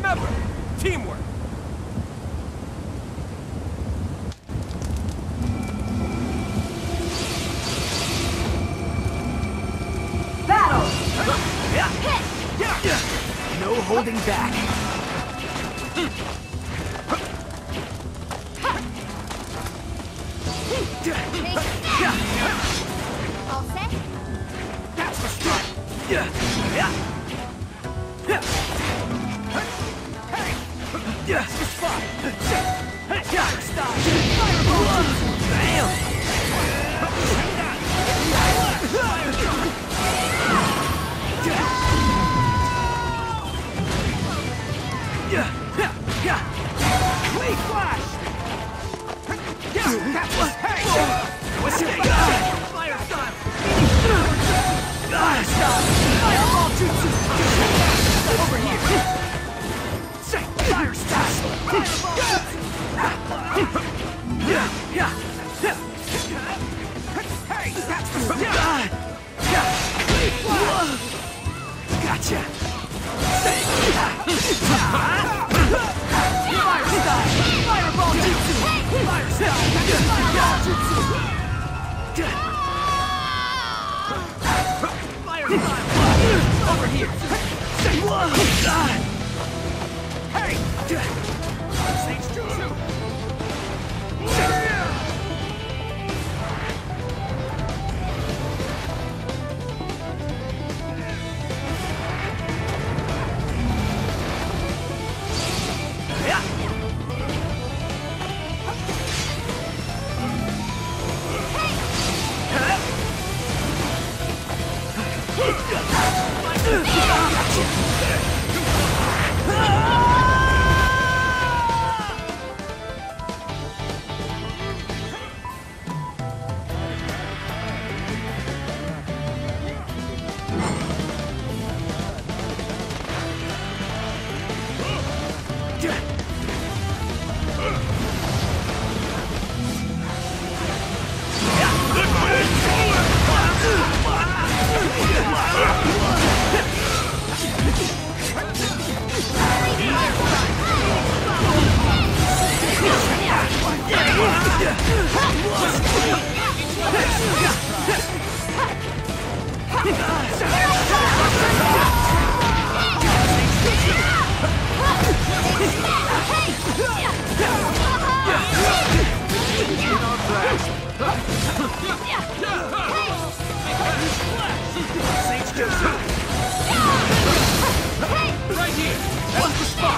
remember, teamwork. Battle! No holding back. All set? That's the strike. That's the spot. Stop. Fireball. Bam. Wait, flash. What's it? Fire style. Fire style. Fireball jutsu. Over here. Say fire style. Fireball jutsu. Hey, that's the gotcha. Fire style. Fireball jutsu. Fire style. Fireball jutsu. Fire style. Over here. Say hey. Sage jutsu. Right here! That's the spot!